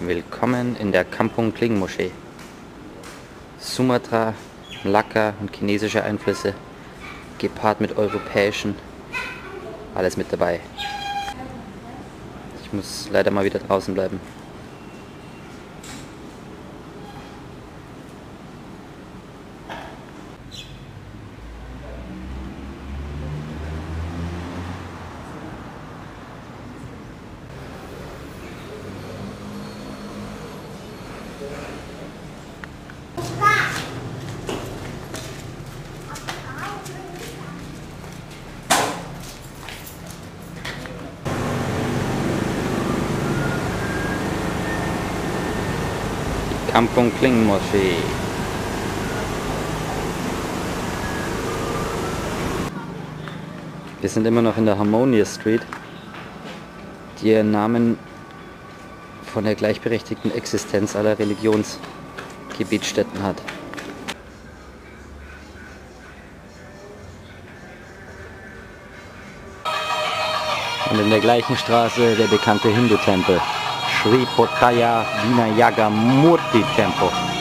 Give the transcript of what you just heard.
Willkommen in der Kampung Kling Moschee. Sumatra, Malakka und chinesische Einflüsse, gepaart mit europäischen, alles mit dabei. Ich muss leider mal wieder draußen bleiben. Kampung Kling Moschee. Wir sind immer noch in der Harmonious Street, die ihren Namen von der gleichberechtigten Existenz aller Religionsgebietsstätten hat. Und in der gleichen Straße der bekannte Hindu-Tempel, Sri Potraya Vinayaga Murti Tempel.